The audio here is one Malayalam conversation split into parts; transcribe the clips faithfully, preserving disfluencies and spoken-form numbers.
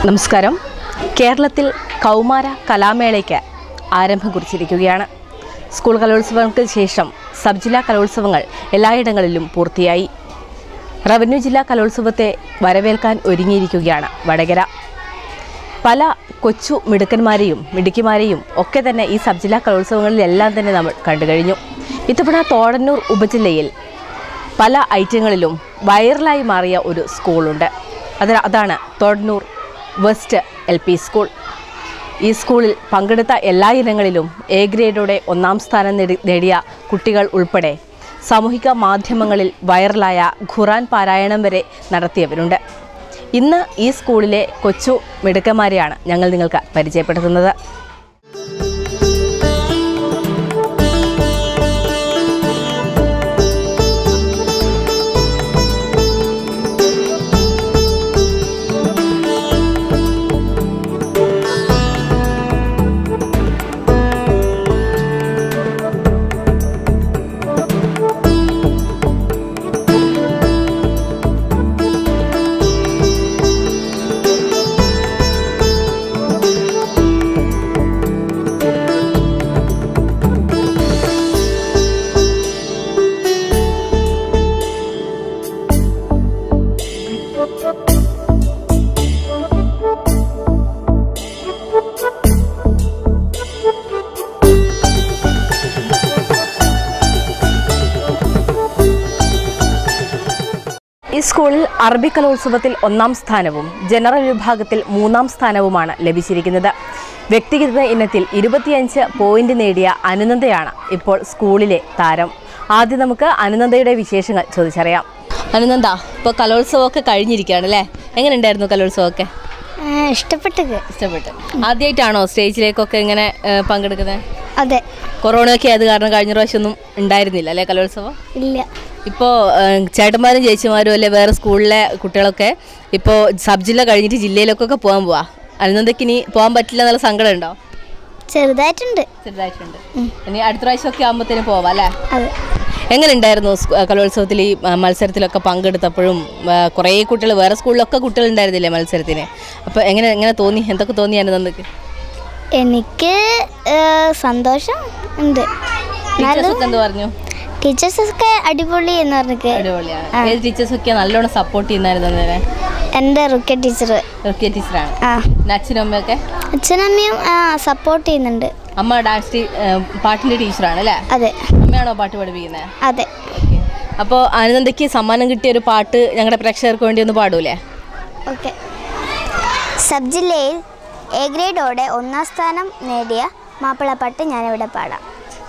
നമസ്കാരം. കേരളത്തിൽ കൗമാര കലാമേളയ്ക്ക് ആരംഭം കുറിച്ചിരിക്കുകയാണ്. സ്കൂൾ കലോത്സവങ്ങൾക്ക് ശേഷം സബ് ജില്ലാ കലോത്സവങ്ങൾ എല്ലായിടങ്ങളിലും പൂർത്തിയായി. റവന്യൂ ജില്ലാ കലോത്സവത്തെ വരവേൽക്കാൻ ഒരുങ്ങിയിരിക്കുകയാണ് വടകര. പല കൊച്ചു മിടുക്കന്മാരെയും മിടുക്കിമാരെയും ഒക്കെ തന്നെ ഈ സബ് ജില്ലാ കലോത്സവങ്ങളിലെല്ലാം തന്നെ നമ്മൾ കണ്ടു കഴിഞ്ഞു. ഇത്തവണ തോടന്നൂർ ഉപജില്ലയിൽ പല ഐറ്റങ്ങളിലും വൈറലായി മാറിയ ഒരു സ്കൂളുണ്ട്. അത് അതാണ് Thodannoor west L P school. ഈ സ്കൂളിൽ പങ്കെടുത്ത എല്ലാ ഇനങ്ങളിലും എ ഗ്രേഡോടെ ഒന്നാം സ്ഥാനം നേടി നേടിയ കുട്ടികൾ ഉൾപ്പെടെ സാമൂഹിക മാധ്യമങ്ങളിൽ വൈറലായ ഖുറാൻ പാരായണം വരെ നടത്തിയവരുണ്ട്. ഇന്ന് ഈ സ്കൂളിലെ കൊച്ചു മിടുക്കന്മാരെയാണ് ഞങ്ങൾ നിങ്ങൾക്ക് പരിചയപ്പെടുത്തുന്നത്. ഈ സ്കൂളിൽ അറബി കലോത്സവത്തിൽ ഒന്നാം സ്ഥാനവും ജനറൽ വിഭാഗത്തിൽ മൂന്നാം സ്ഥാനവുമാണ് ലഭിച്ചിരിക്കുന്നത്. വ്യക്തിഗത ഇനത്തിൽ ഇരുപത്തിയഞ്ച് പോയിന്റ് നേടിയ അനുനന്ദയാണ് ഇപ്പോൾ സ്കൂളിലെ താരം. ആദ്യം നമുക്ക് അനുനന്ദയുടെ വിശേഷങ്ങൾ ചോദിച്ചറിയാം. അനുനന്ദ, ഇപ്പോൾ കലോത്സവമൊക്കെ കഴിഞ്ഞിരിക്കുകയാണ് അല്ലേ? എങ്ങനെ ഉണ്ടായിരുന്നു കലോത്സവമൊക്കെ? ഇഷ്ടപ്പെട്ടു ഇഷ്ടപ്പെട്ടു ആദ്യമായിട്ടാണോ സ്റ്റേജിലേക്കൊക്കെ ഇങ്ങനെ പങ്കെടുക്കുന്നത്? അതെ. കൊറോണയൊക്കെ ആയത് കാരണം കഴിഞ്ഞ പ്രാവശ്യം ഒന്നും ഉണ്ടായിരുന്നില്ല അല്ലേ കലോത്സവം? ഇല്ല. ഇപ്പോൾ ചേട്ടന്മാരും ചേച്ചിമാരും അല്ലെ വേറെ സ്കൂളിലെ കുട്ടികളൊക്കെ ഇപ്പോൾ സബ് ജില്ല കഴിഞ്ഞിട്ട് ജില്ലയിലൊക്കെ പോകാൻ പോവാ. അനുനന്ദയ്ക്ക് ഇനി പോകാൻ പറ്റില്ല എന്നുള്ള സങ്കടം ഉണ്ടോ? ചെറുതായിട്ടുണ്ട് ചെറുതായിട്ടുണ്ട് ഇനി അടുത്ത പ്രാവശ്യമൊക്കെ ആകുമ്പോഴത്തേനും പോവാം അല്ലേ? അതെ. എങ്ങനെ ഉണ്ടായിരുന്നു കലോത്സവത്തിൽ ഈ മത്സരത്തിലൊക്കെ പങ്കെടുത്തപ്പോഴും? കുറേ കുട്ടികൾ വേറെ സ്കൂളിലൊക്കെ കുട്ടികൾ ഉണ്ടായിരുന്നില്ലേ മത്സരത്തിന്? അപ്പോൾ എങ്ങനെ എങ്ങനെ തോന്നി? എന്തൊക്കെ തോന്നി അനുനന്ദക്ക്? എനിക്ക് സന്തോഷം ഉണ്ട്. എന്ത് പറഞ്ഞു? ടീച്ചേഴ്സൊക്കെ അടിപൊളി എന്ന് പറഞ്ഞിട്ട് അടിപൊളിയാണ്. ഏത് ടീച്ചേഴ്സൊക്കെ നല്ലോണം സപ്പോർട്ട് ചെയ്യുന്നായിരുന്നു? എൻ്റെ റുക്യ ടീച്ചർ. റുക്യ ടീച്ചറാണ്. അച്ഛനും അമ്മയൊക്കെ? അച്ഛനും അമ്മയും സപ്പോർട്ട് ചെയ്യുന്നുണ്ട്. അമ്മ ഡാൻസ് പാട്ടിൻ്റെ ടീച്ചറാണ് അല്ലേ? അതെ. അമ്മയാണോ പാട്ട് പഠിപ്പിക്കുന്നത്? അതെ. അപ്പോൾ അനുനന്ദയ്ക്ക് സമ്മാനം കിട്ടിയ ഒരു പാട്ട് ഞങ്ങളുടെ പ്രേക്ഷകർക്ക് വേണ്ടി ഒന്ന് പാടൂലേ? ഓക്കെ. സബ് ജില്ലയിൽ എ ഗ്രേഡോടെ ഒന്നാം സ്ഥാനം നേടിയ മാപ്പിളപ്പാട്ട് ഞാനിവിടെ പാടാം.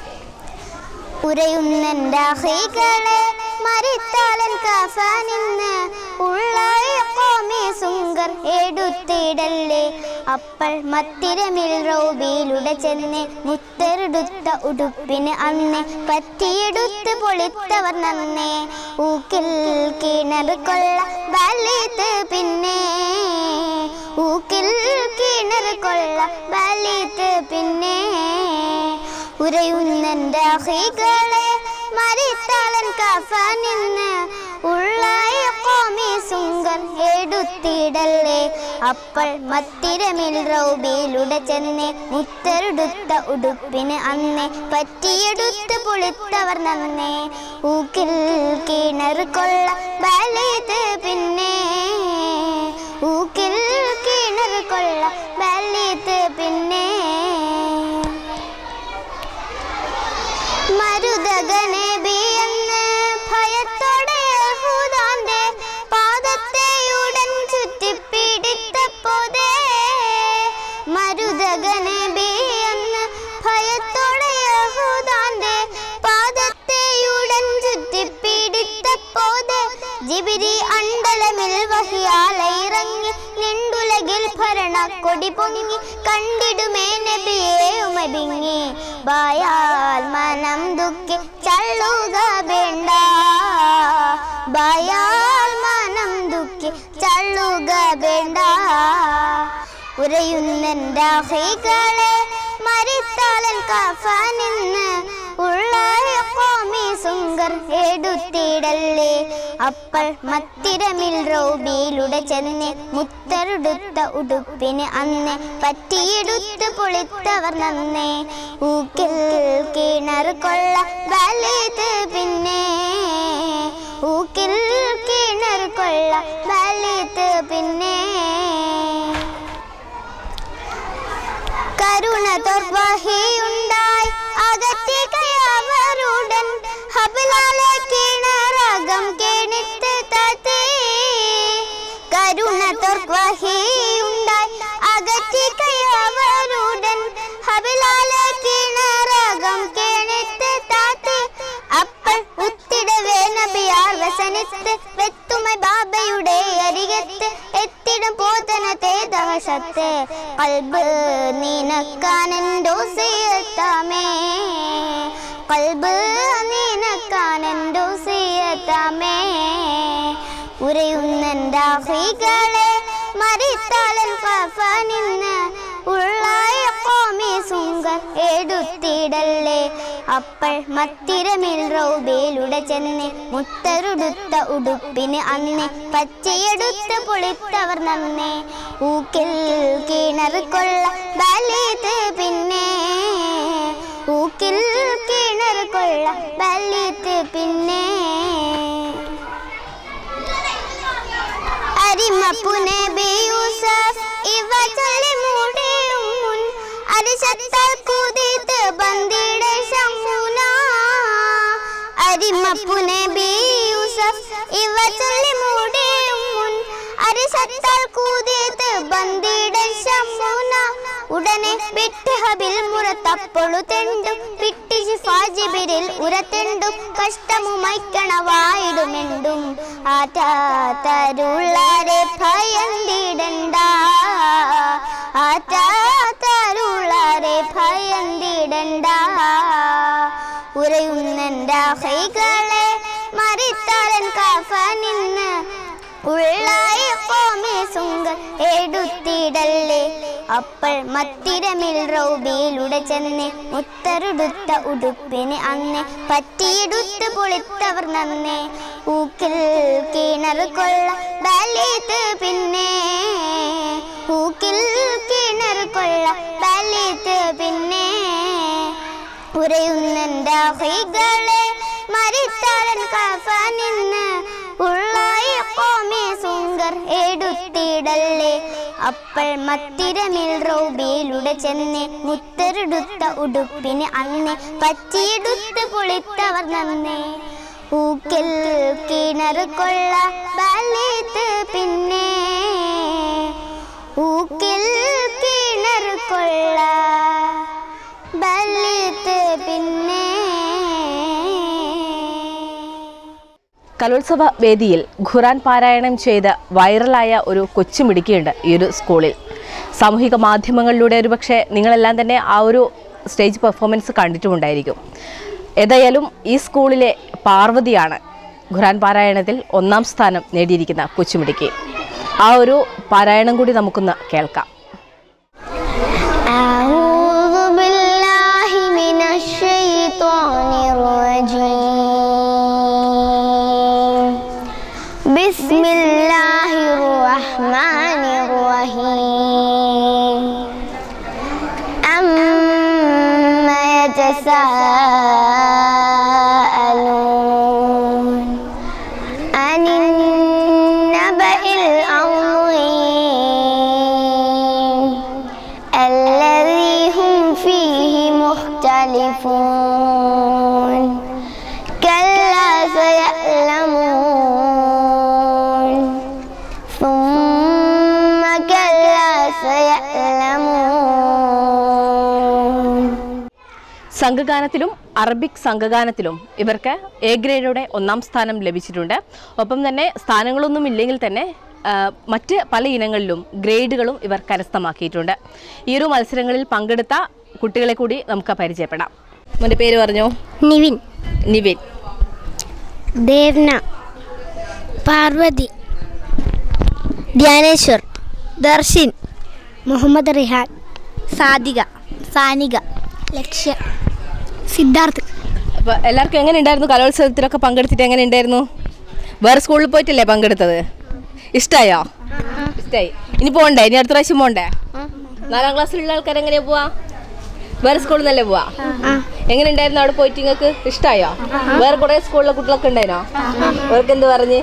ഉരയുന്നെൻ്റെ അഹീകളെ മരിത്താലൻ കഫനിന്ന് ഉള്ളായ കോമേ സുങ്കർ എടുത്തിടല്ലേ അപ്പോൾ മത്തിരമിൽ റൗബിയിലൂടെ ചെന്ന് മുത്തരെടുത്ത ഉടുപ്പിന് അന്ന് പറ്റിയെടുത്ത് പൊളിത്തവർ നന്നേ ഊക്കിൽ കിണർ കൊള്ള ബലിത്ത് പിന്നെ ഊക്കിൽ കിണർ കൊള്ള ബലിത്ത് പിന്നെ ഉരയുന്നെൻ്റെ അഹീകളെ മരിത്താലൻ കഫനിന്ന് ഉള്ളായ കോമേ സുങ്കർ എടുത്തിടല്ലേ അപ്പോൾ മത്തിരമിൽ റൗബിയിലൂടെ ചെന്ന് മുത്തരെടുത്ത ഉടുപ്പിന് അന്ന് പറ്റിയെടുത്ത് പൊളിത്തവർ നന്നേ ഊക്കിൽ കിണർ കൊള്ള ബലിത് പിന്നെ ഊക്കിൽ കിണർ കൊള്ള ബലിത് പിന്നെ മരുതകനബിയെന്ന് ഭയത്തോടെ യഹൂദാന്റെ പാദത്തെയുടൻ ചുറ്റിപ്പിടിത്തപ്പോതേ മരുതകനബിയെന്ന് ഭയത്തോടെ യഹൂദാന്റെ പാദത്തെയുടൻ ചുറ്റിപ്പിടിത്തപ്പോതേ ജിബിരി അണ്ടലമിൽ വഹിയാലയിറങ്ങി നിണ്ടുലകിൽ ഭരണ കൊടി പൊങ്ങി കണ്ടിടുമേ നബിയെ ഉമബിങ്ങി ബായാൽ മനം ദുഃഖി ചള്ളുക വേണ്ട ബായാൽ മനം ദുഃഖി ചള്ളുക വേണ്ട ഉരയുന്നെൻ്റെ അഹീകളെ മരിത്താലൻ കഫനിന്ന് ഉള്ളായ കോമീസുങ്കർ എടുത്തിടല്ലേ. അപ്പോൾ മത്തിരമിൽ റോബിയിലൂടെ ചെന്ന് മുത്തറുടുത്ത ഉടുപ്പിന് അന്ന് പറ്റിയെടുത്ത് പൊളിത്തവർ നന്നേ. ഊക്കിൽ കിണർ കൊള്ള വലുത് പിന്നെ, ഊക്കിൽ കിണർ കൊള്ള വലുത് പിന്നെ. കരുണ തോർവഹിയുണ്ടായി അകറ്റിക്കയവരുടൻ ഹബിലാലെ കിണറകം കേണിത്ത് തത്തേ. കരുണ തോർവഹിയുണ്ടായി അകറ്റിക്കയവരുടൻ ഹബിലാലെ കിണറകം കേണിത്ത് തത്തേ. അപ്പോൾ ഉത്തിടവേ നബിയാർ വസനത്ത് വെത്തുമൈ ബാബയുടെ അരികത്ത് എത്തിടും പോതനത്തെ ദഹശത്ത്. കൽബ് നിനക്കാനെന്തോസിയത്താമേ, കൽബ് നിനക്കാനെന്തോസിയത്താമേ. ഉരയുന്നെന്താഹികളെ മരിത്താലൻ കഫനിന്ന് ഉള്ളായ കോമീസുങ്കർ എടുത്തിടല്ലേ. അപ്പോൾ മത്തിരമിൽ റോബിയിലൂടെ ചെന്ന് മുത്തറുടുത്ത ഉടുപ്പിന് അന്ന് പച്ചയെടുത്ത് പൊളിത്തവർ നന്നേ. ഊക്കിൽ കിണർ കൊള്ള ബലിത് പിന്നെ, ഊക്കിൽ കിണർ കൊള്ള ബലിത് പിന്നെ. അരിമപ്പുനെ ബിയൂസഫ് ഇവ ചൊല്ലി മൂടിയും മുൻ അരിശത്താൽ കുതിത്ത് ബന്ദിയുടെ ശംഖുന. അരിമപ്പുനെ ബിയൂസഫ് ഇവ ചൊല്ലി മൂടിയും മുൻ അരിശത്താൽ കുതിത്ത് ബന്ദിയുടെ ശംഖുന. ഉടനെ വിട്ട് ഹബിൽ മുറത്തപ്പൊളു തെണ്ടും വിട്ടി ജിഫാജിബിരിൽ ഉരത്തെണ്ടും കഷ്ടമുമൈക്കണവായിടുമെണ്ടും. ആറ്റാത്തരുള്ളാരെ ഭയന്തിടണ്ട, ആറ്റാത്തരുള്ളാരെ ഭയന്തിടണ്ട. ഉരയുന്നെൻ്റെ കൈകളെ മരിത്താലൻ കഫനിന്ന് ഉള്ളായ കോമീസുങ്കർ എടുത്തിടല്ലേ. അപ്പോൾ മത്തിരമിൽ റോബിയിലൂടെ ചെന്ന് മുത്തറുടുത്ത ഉടുപ്പിന് അന്ന് പറ്റിയെടുത്ത് പൊളിത്തവർ നന്നേ. ഊക്കിൽ കിണർ കൊള്ള ബലിത് പിന്നെ, ഊക്കിൽ കിണർ കൊള്ള ബലിത് പിന്നെ. ഉരയുന്നെൻ്റെ കൈകളെ മരിത്താലൻ കഫനിന്ന് ഉള്ളായ കോമീസുങ്കർ എടുത്തിടല്ലേ. അപ്പോൾ മത്തിരമിൽ റോബിയിലൂടെ ചെന്ന് മുത്തറുടുത്ത ഉടുപ്പിന് അന്ന് പറ്റിയെടുത്ത് പൊളിത്തവർ നന്നേ. ഊക്കിൽ കിണർ കൊള്ള ബലിത് പിന്നെ, ഊക്കിൽ കിണർ കൊള്ള ബലിത് പിന്നെ. കലോത്സവ വേദിയിൽ ഖുറാൻ പാരായണം ചെയ്ത് വൈറലായ ഒരു കൊച്ചുമിടുക്കിയുണ്ട് ഈ ഒരു സ്കൂളിൽ. സാമൂഹിക മാധ്യമങ്ങളിലൂടെ ഒരുപക്ഷെ നിങ്ങളെല്ലാം തന്നെ ആ ഒരു സ്റ്റേജ് പെർഫോമൻസ് കണ്ടിട്ടുമുണ്ടായിരിക്കും. ഏതായാലും ഈ സ്കൂളിലെ പാർവതിയാണ് ഖുറാൻ പാരായണത്തിൽ ഒന്നാം സ്ഥാനം നേടിയിരിക്കുന്ന കൊച്ചുമിടുക്കി. ആ ഒരു പാരായണം കൂടി നമുക്കൊന്ന് കേൾക്കാം. Bismillahirrahmanirrahim. Amma yatasaalun anin naba'il azim alladhi hum fihi mukhtalifun kalla saya'lamun സംഘഗാനത്തിലും അറബിക് സംഘഗാനത്തിലും ഇവർക്ക് എ ഗ്രേഡോടെ ഒന്നാം സ്ഥാനം ലഭിച്ചിട്ടുണ്ട്. ഒപ്പം തന്നെ സ്ഥാനങ്ങളൊന്നും ഇല്ലെങ്കിൽ തന്നെ മറ്റ് പല ഇനങ്ങളിലും ഗ്രേഡുകളും ഇവർ കരസ്ഥമാക്കിയിട്ടുണ്ട്. ഈ ഒരു മത്സരങ്ങളിൽ പങ്കെടുത്ത കുട്ടികളെ കൂടി നമുക്ക് പരിചയപ്പെടാം. മോൻ്റെ പേര് പറഞ്ഞോ? നിവിൻ. നിവിൻ. ദേവ്ന. പാർവതി. ധ്യാനേശ്വർ. ദർശിൻ. മുഹമ്മദ് റിഹാൻ. സാദിക. സാനിക. ലക്ഷ്യ. സിദ്ധാർത്ഥ്. അപ്പോൾ എല്ലാവർക്കും എങ്ങനെ ഉണ്ടായിരുന്നു? കലോത്സവത്തിലൊക്കെ പങ്കെടുത്തിട്ട് എങ്ങനെ ഉണ്ടായിരുന്നു? വേറെ സ്കൂളിൽ പോയിട്ടല്ലേ പങ്കെടുത്തത്? ഇഷ്ടമായോ? ഇഷ്ടമായി. ഇനി പോകണ്ടേ? ഇനി അടുത്ത പ്രാവശ്യം പോകണ്ടേ? നാലാം ക്ലാസ്സിലുള്ള ആൾക്കാർ എങ്ങനെയാ പോവാ? വേറെ സ്കൂളിൽ നിന്നല്ലേ പോവാ? എങ്ങനെ ഉണ്ടായിരുന്നു അവിടെ പോയിട്ട്? നിങ്ങൾക്ക് ഇഷ്ടമായോ? വേറെ കുറേ സ്കൂളിലെ കുട്ടികളൊക്കെ ഉണ്ടായിരുന്നോ? അവർക്ക് എന്ത് പറഞ്ഞ്?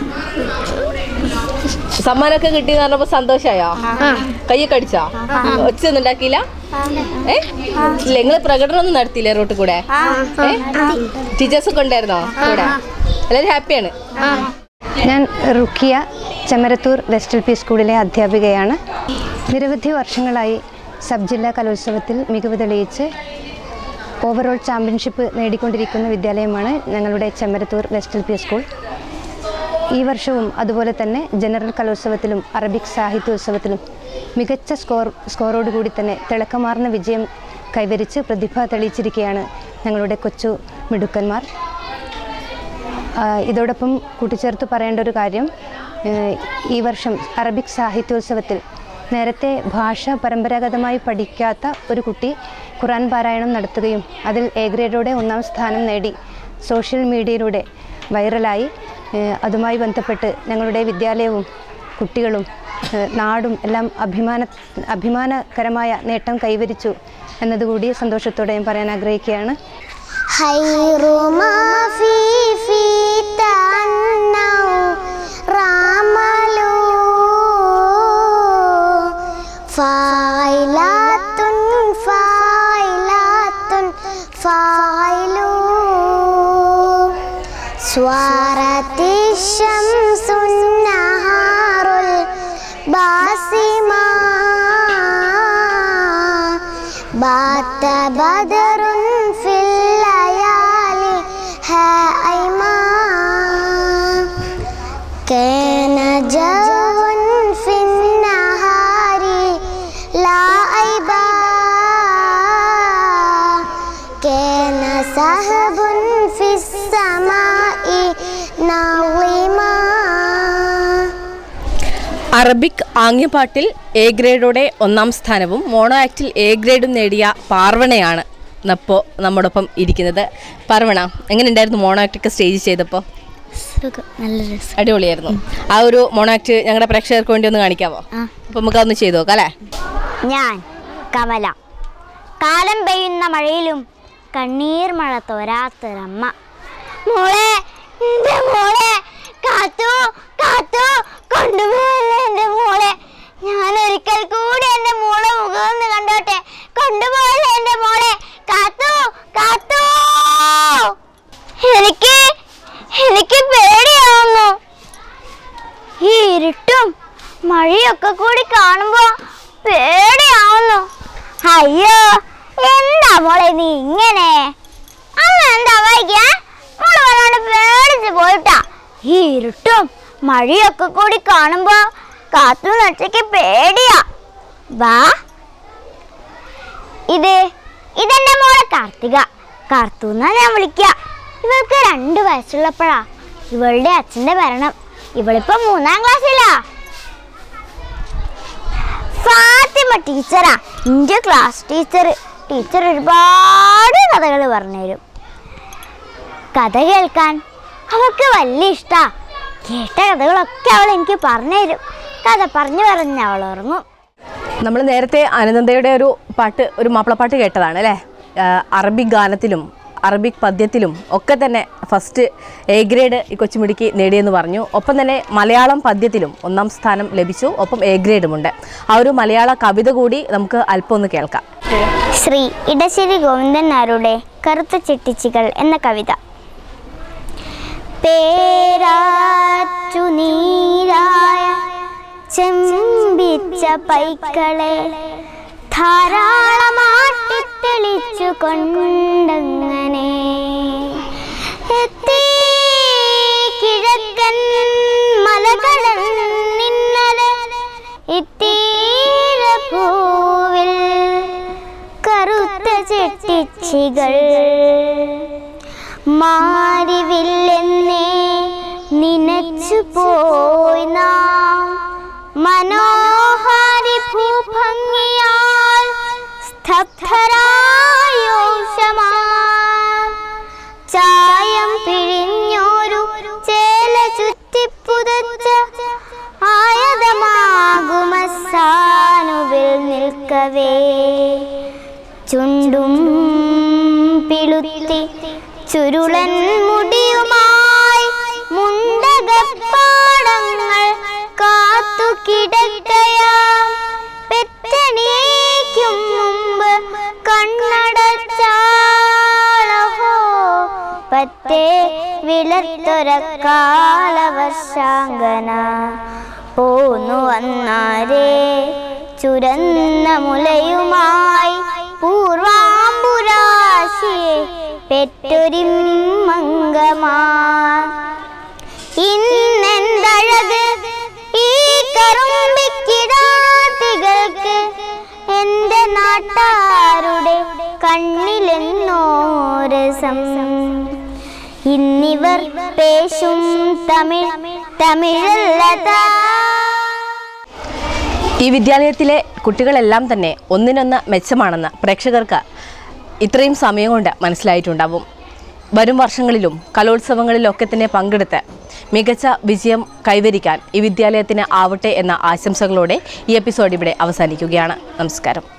സമ്മാനമൊക്കെ കിട്ടിയെന്ന് പറഞ്ഞപ്പോ സന്തോഷമായോ? കയ്യൊക്കെ അടിച്ചോ? ഒച്ചയൊന്നും ഉണ്ടാക്കിയില്ല? ഏ ഇല്ല. നിങ്ങൾ പ്രകടനം ഒന്നും നടത്തിയില്ലേ റോട്ടിൽ കൂടെ? ഏ ടീച്ചേഴ്സ് ഒക്കെ ഉണ്ടായിരുന്നോ കൂടെ? എല്ലാവരും ഹാപ്പിയാണ്. ഞാൻ Rukkiya, Chemmarathur west L P സ്കൂളിലെ അധ്യാപികയാണ്. നിരവധി വർഷങ്ങളായി സബ് ജില്ലാ കലോത്സവത്തിൽ മികവ് തെളിയിച്ച് ഓവറോൾ ചാമ്പ്യൻഷിപ്പ് നേടിക്കൊണ്ടിരിക്കുന്ന വിദ്യാലയമാണ് ഞങ്ങളുടെ Chemmarathur west L P school. ഈ വർഷവും അതുപോലെ തന്നെ ജനറൽ കലോത്സവത്തിലും അറബിക് സാഹിത്യോത്സവത്തിലും മികച്ച സ്കോർ സ്കോറോടുകൂടി തന്നെ തിളക്കമാർന്ന വിജയം കൈവരിച്ച് പ്രതിഭ തെളിയിച്ചിരിക്കുകയാണ് ഞങ്ങളുടെ കൊച്ചു മിടുക്കന്മാർ. ഇതോടൊപ്പം കൂട്ടിച്ചേർത്ത് പറയേണ്ട ഒരു കാര്യം, ഈ വർഷം അറബിക് സാഹിത്യോത്സവത്തിൽ നേരത്തെ ഭാഷ പരമ്പരാഗതമായി പഠിക്കാത്ത ഒരു കുട്ടി ഖുർആൻ പാരായണം നടത്തുകയും അതിൽ എ ഗ്രേഡോടെ ഒന്നാം സ്ഥാനം നേടി സോഷ്യൽ മീഡിയയിലൂടെ വൈറലായി. അതുമായി ബന്ധപ്പെട്ട് ഞങ്ങളുടെ വിദ്യാലയവും കുട്ടികളും നാടും എല്ലാം അഭിമാന അഭിമാനകരമായ നേട്ടം കൈവരിച്ചു എന്നതുകൂടി സന്തോഷത്തോടെ ഞാൻ പറയാൻ ആഗ്രഹിക്കുകയാണ്. അറബിക് ആംഗ്യപാട്ടിൽ എ ഗ്രേഡോടെ ഒന്നാം സ്ഥാനവും മോണോ ആക്ടിൽ എ ഗ്രേഡും നേടിയ പാർവണയാണ് ഇപ്പോൾ നമ്മോടൊപ്പം ഇരിക്കുന്നത്. പാർവണ, എങ്ങനെ ഉണ്ടായിരുന്നു മോണോ ആക്ടൊക്കെ സ്റ്റേജ് ചെയ്തപ്പോൾ? അടിപൊളിയായിരുന്നു. ആ ഒരു മോണോ ആക്ട് ഞങ്ങളുടെ പ്രേക്ഷകർക്ക് വേണ്ടി ഒന്ന് കാണിക്കാമോ? അപ്പോൾ നമുക്ക് അതൊന്ന് ചെയ്തു നോക്കാം അല്ലേ? ഞാൻ കമല. കാലം പെയ്യുന്ന മഴയിലും കണ്ണീർ മഴ തോരാത്തൊരമ്മ. മോളെ, എൻ്റെ മോളെ, കാത്തു കാത്തു കൊണ്ടുപോകല്ലേ എൻ്റെ മോളെ. ഞാൻ ഒരിക്കൽ കൂടി എൻ്റെ മോളെ മുഖം ഒന്ന് കണ്ടോട്ടെ. കൊണ്ടുപോകല്ലേ എൻ്റെ മോളെ. കാത്തു കാത്തു. എനിക്ക് എനിക്ക് പേടിയാവുന്നു. ഈ ഇരുട്ടും മഴയൊക്കെ കൂടി കാണുമ്പോ പേടിയാവുന്നു. അയ്യോ, എന്താ മോളെ നീ ഇങ്ങനെ? അമ്മ എന്താ വായിക്കാ? മോള് വല്ലാണ്ട് പേടിച്ച് പോയിട്ടാ. ഈ ഇരുട്ടും മഴയൊക്കെ കൂടി കാണുമ്പോ കാത്തു നച്ചയ്ക്ക് പേടിയാ. വാ, ഇത് ഇതെന്റെ മോളെ കാർത്തിക. കാർത്തൂന്നാ ഞാൻ വിളിക്ക. ഇവൾക്ക് രണ്ടു വയസ്സുള്ളപ്പോഴാ ഇവളുടെ അച്ഛന്റെ മരണം. ഇവളിപ്പോ മൂന്നാം ക്ലാസ്സിലാ. ഫാത്തിമ ടീച്ചറാ എൻ്റെ ക്ലാസ് ടീച്ചർ. ടീച്ചർ ഒരുപാട് കഥകൾ പറഞ്ഞുതരും. കഥ കേൾക്കാൻ അവൾക്ക് വലിയ ഇഷ്ടാ. കേട്ട കഥകളൊക്കെ അവൾ എനിക്ക് പറഞ്ഞുതരും. കഥ പറഞ്ഞു പറഞ്ഞ് അവൾ ഉറങ്ങും. നമ്മൾ നേരത്തെ അനുനന്ദയുടെ ഒരു പാട്ട്, ഒരു മാപ്പിളപ്പാട്ട് കേട്ടതാണ് അല്ലേ? അറബിക് ഗാനത്തിലും അറബിക് പദ്യത്തിലും ഒക്കെ തന്നെ ഫസ്റ്റ് എ ഗ്രേഡ് ഈ കൊച്ചുമിടിക്ക് നേടിയെന്ന് പറഞ്ഞു. ഒപ്പം തന്നെ മലയാളം പദ്യത്തിലും ഒന്നാം സ്ഥാനം ലഭിച്ചു. ഒപ്പം എ ഗ്രേഡുമുണ്ട്. ആ ഒരു മലയാള കവിത കൂടി നമുക്ക് അല്പം ഒന്ന് കേൾക്കാം. ശ്രീ ഇടശ്ശേരി ഗോവിന്ദൻ നായരുടെ കറുത്ത ചെട്ടിച്ചികൾ എന്ന കവിത. പേരാറ്റു നീരായ ചെമ്പിച്ച പൈക്കളെ ധാരാളമാട്ടി തെളിച്ചു കൊണ്ടങ്ങനെ എത്തി കിഴക്കൻ മലകളിൽ നിന്നലെ ഇത്തീര പൂവിൽ കറുത്ത ചെട്ടിച്ചികൾ മാരിവില്ലെന്നേ നിനച്ചു പോയി നാം മനോഹാരി ഭൂഭംഗിയാൽ സ്തബ്ധരായോഷമാ ചുണ്ടും പിളുത്തി ചുരുളൻ മുടിയുമായി മുണ്ടകപ്പാടങ്ങൾ കാത്തു കിടക്കയാം. പെറ്റണീക്കും മുമ്പ് കണ്ണടച്ചാളഹോ പറ്റേ വിളത്തൊര കാലവർഷാങ്കന. പോന്നു വന്നാരേ ചുരന്ന മുലയുമായി പൂർവാംബുരാശിയെ പെറ്റൊരിമംഗമാ. ഇന്നെന്തഴക് ഈ കറുമ്പിക്കിടാത്തികൾക്ക് എൻ്റെ നാട്ടാരുടെ കണ്ണിലെന്നോരസം. ഇന്നിവർ പേശും തമിഴ് തമിഴല്ലതാ. ഈ വിദ്യാലയത്തിലെ കുട്ടികളെല്ലാം തന്നെ ഒന്നിനൊന്ന് മെച്ചമാണെന്ന് പ്രേക്ഷകർക്ക് ഇത്രയും സമയം കൊണ്ട് മനസ്സിലായിട്ടുണ്ടാവും. വരും വർഷങ്ങളിലും കലോത്സവങ്ങളിലൊക്കെ തന്നെ പങ്കെടുത്ത് മികച്ച വിജയം കൈവരിക്കാൻ ഈ വിദ്യാലയത്തിന് ആവട്ടെ എന്ന ആശംസകളോടെ ഈ എപ്പിസോഡ് ഇവിടെ അവസാനിക്കുകയാണ്. നമസ്കാരം.